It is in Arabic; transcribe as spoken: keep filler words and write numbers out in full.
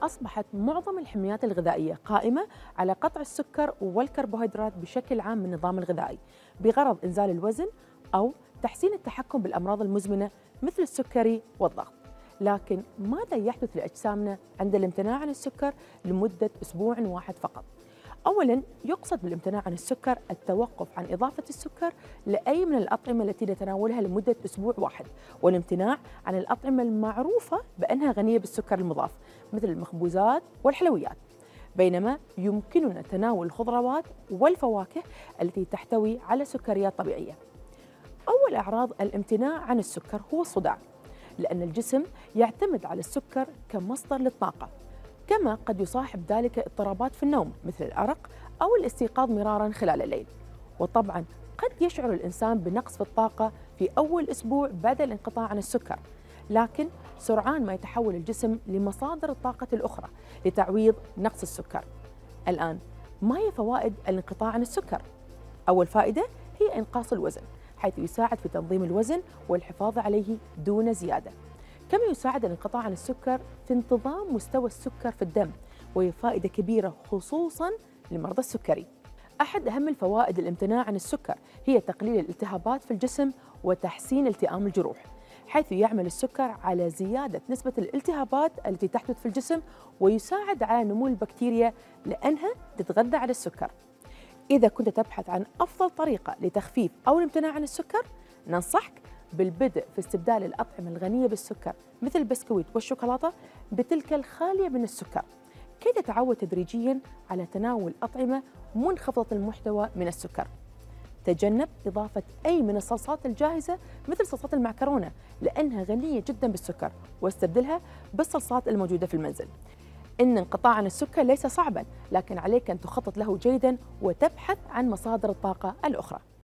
أصبحت معظم الحميات الغذائية قائمة على قطع السكر والكربوهيدرات بشكل عام من النظام الغذائي بغرض إنزال الوزن أو تحسين التحكم بالأمراض المزمنة مثل السكري والضغط. لكن ماذا يحدث لأجسامنا عند الامتناع عن السكر لمدة أسبوع واحد فقط؟ أولاً، يقصد بالامتناع عن السكر التوقف عن إضافة السكر لأي من الأطعمة التي نتناولها لمدة أسبوع واحد، والامتناع عن الأطعمة المعروفة بأنها غنية بالسكر المضاف مثل المخبوزات والحلويات، بينما يمكننا تناول الخضروات والفواكه التي تحتوي على سكريات طبيعية. أول أعراض الامتناع عن السكر هو الصداع، لأن الجسم يعتمد على السكر كمصدر للطاقة، كما قد يصاحب ذلك اضطرابات في النوم مثل الأرق أو الاستيقاظ مرارا خلال الليل. وطبعا قد يشعر الإنسان بنقص في الطاقة في أول أسبوع بعد الانقطاع عن السكر، لكن سرعان ما يتحول الجسم لمصادر الطاقة الأخرى لتعويض نقص السكر. الآن، ما هي فوائد الانقطاع عن السكر؟ أول فائدة هي إنقاص الوزن، حيث يساعد في تنظيم الوزن والحفاظ عليه دون زيادة. كما يساعد الانقطاع عن السكر في انتظام مستوى السكر في الدم، وهي فائدة كبيرة خصوصاً لمرضى السكري. أحد أهم الفوائد الامتناع عن السكر هي تقليل الالتهابات في الجسم وتحسين التئام الجروح، حيث يعمل السكر على زيادة نسبة الالتهابات التي تحدث في الجسم ويساعد على نمو البكتيريا لأنها تتغذى على السكر. إذا كنت تبحث عن أفضل طريقة لتخفيف أو الامتناع عن السكر، ننصحك بالبدء في استبدال الأطعمة الغنية بالسكر مثل البسكويت والشوكولاتة بتلك الخالية من السكر، كي تتعود تدريجياً على تناول أطعمة منخفضة المحتوى من السكر. تجنب إضافة أي من الصلصات الجاهزة مثل صلصات المعكرونة لأنها غنية جداً بالسكر، واستبدلها بالصلصات الموجودة في المنزل. إن انقطاع عن السكر ليس صعباً، لكن عليك أن تخطط له جيداً وتبحث عن مصادر الطاقة الأخرى.